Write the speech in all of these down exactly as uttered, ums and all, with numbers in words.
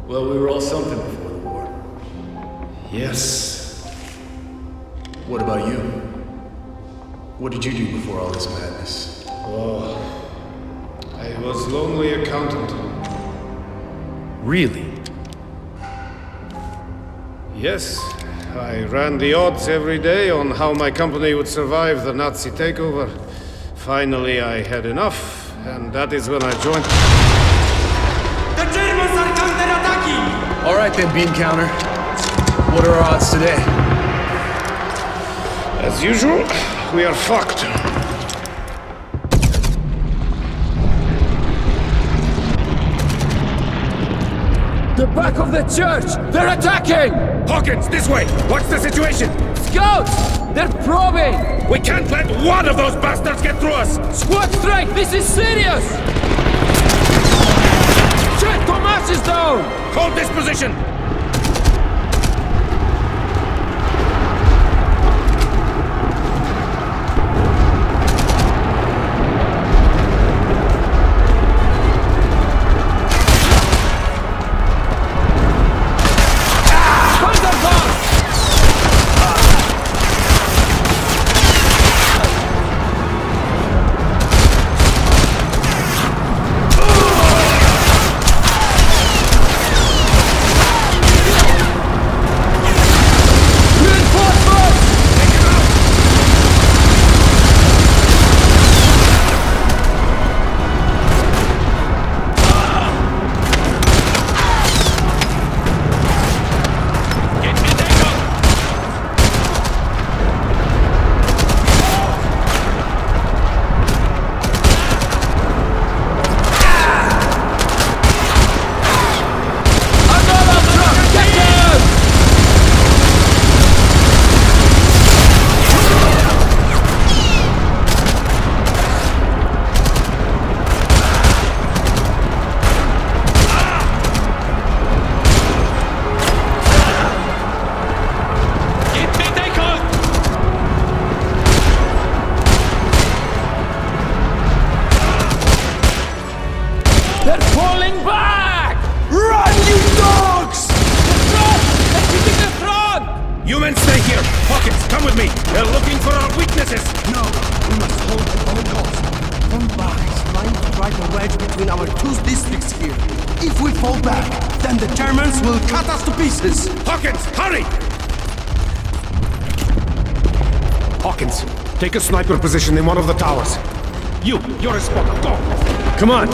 Well, we were all something before the war. Yes. What about you? What did you do before all this madness? Oh, I was lonely accountant. Really? Yes, I ran the odds every day on how my company would survive the Nazi takeover. Finally, I had enough, and that is when I joined. The Germans are counterattacking! All right then, bean counter. What are our odds today? As usual, we are fucked. The back of the church! They're attacking! Hawkins, this way! What's the situation? Scouts! They're probing! We can't let one of those bastards get through us! Squad strike! This is serious! Shit! Tomas is down! Hold this position! They're falling back! Run, you dogs! The front! They're keeping the front! You men stay here! Hawkins, come with me! They're looking for our weaknesses! No, we must hold at all costs. Von Bach is trying to drive a wedge between our two districts here. If we fall back, then the Germans will cut us to pieces. Hawkins, hurry! Hawkins, take a sniper position in one of the towers. You, you're a spotter, go! Come on!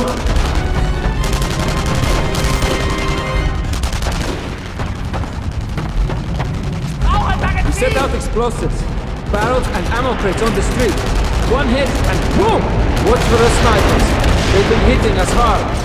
We set out explosives, barrels and ammo crates on the street. One hit and boom! Watch for the snipers. They've been hitting us hard.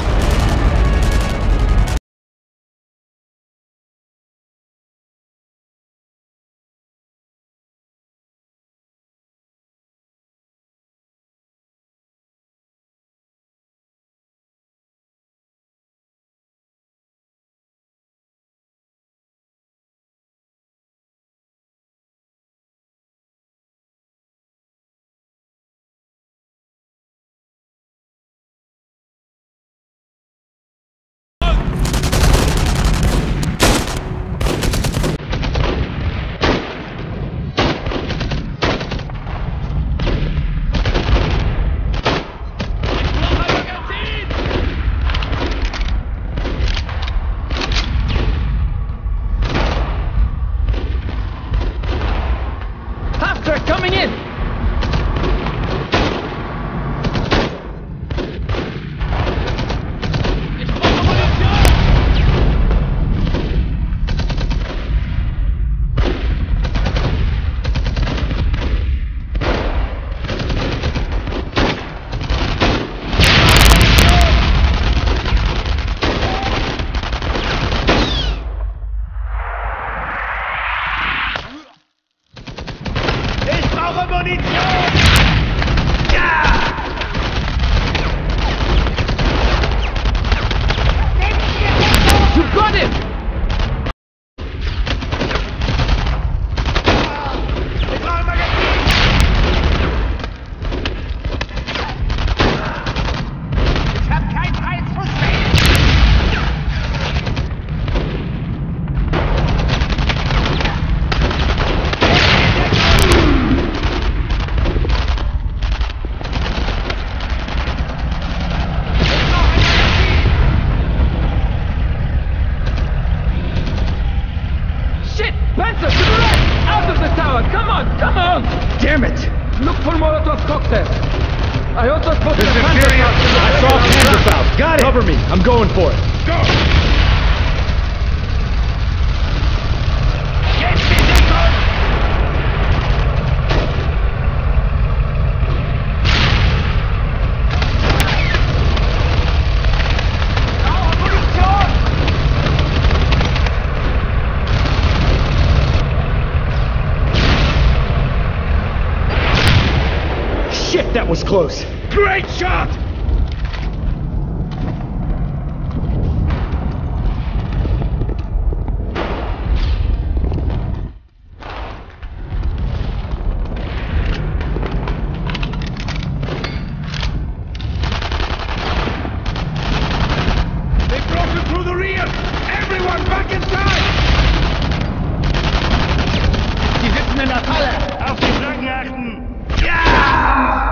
That was close. Great shot! They've broken through the rear! Everyone back inside! Die sitzen in der Falle! Auf die Flaggen achten! Ja!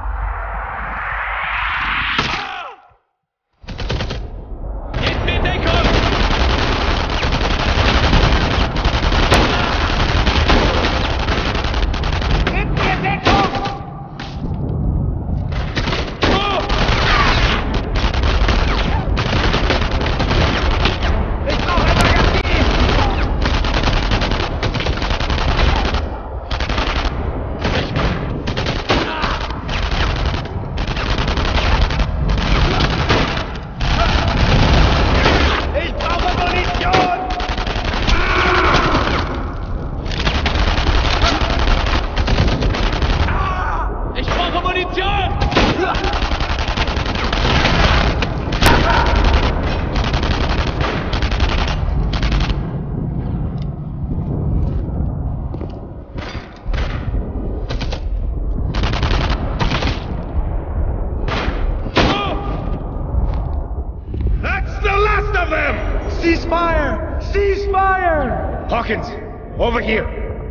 Cease fire! Cease fire! Hawkins, over here.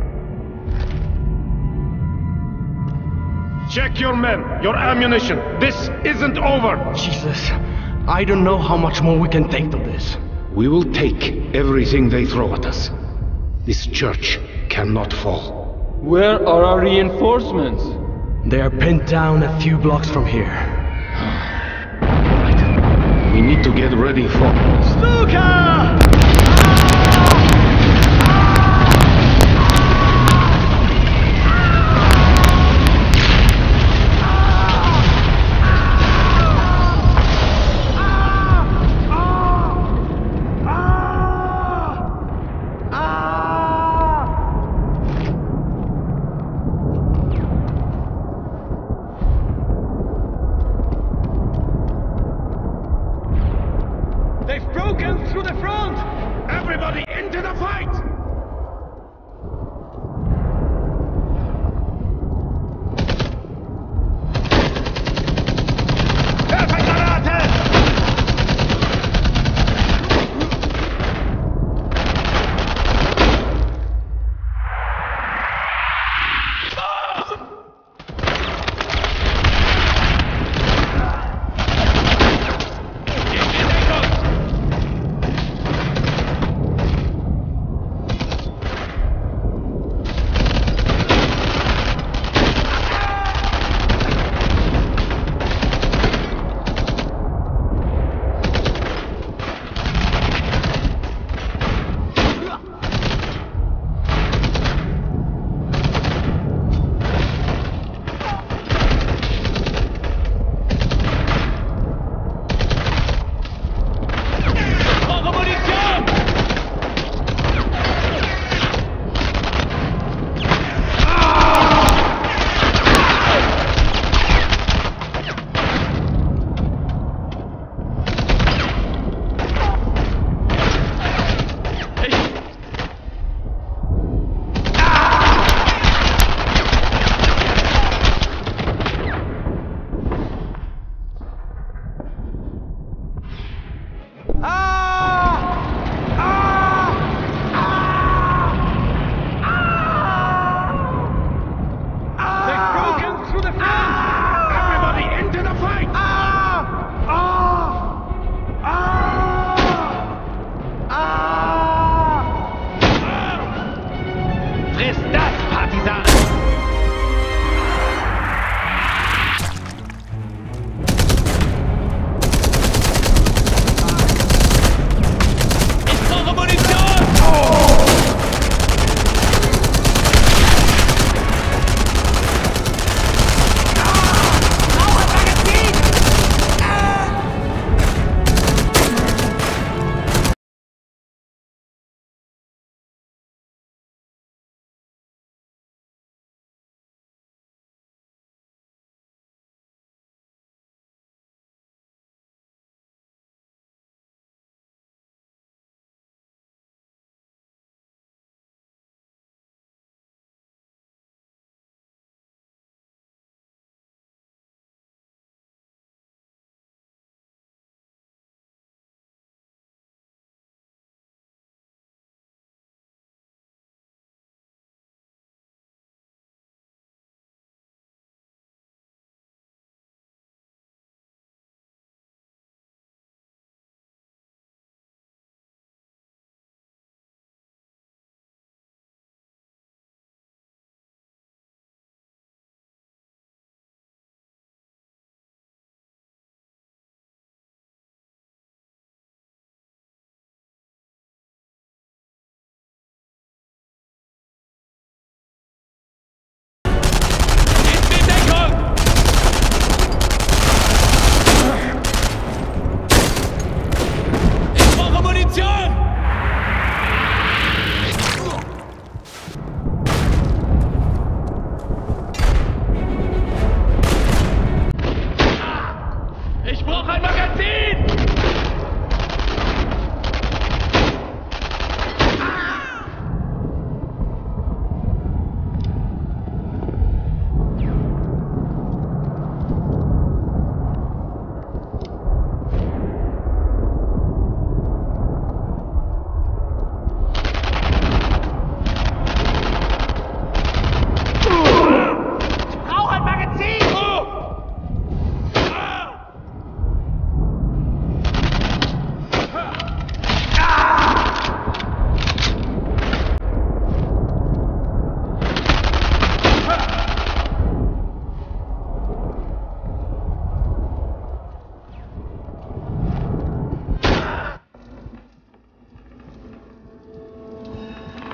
Check your men, your ammunition. This isn't over. Jesus, I don't know how much more we can take of this. We will take everything they throw at us. This church cannot fall. Where are our reinforcements? They are pinned down a few blocks from here. We need to get ready for... Stuka! They've broken through the front! Everybody into the fight!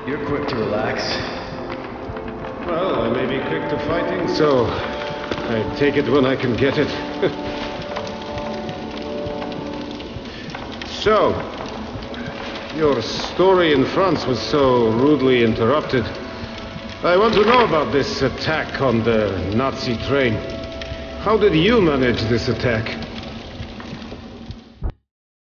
You're quick to relax. Well, I may be quick to fighting, so I take it when I can get it. So, your story in France was so rudely interrupted. I want to know about this attack on the Nazi train. How did you manage this attack?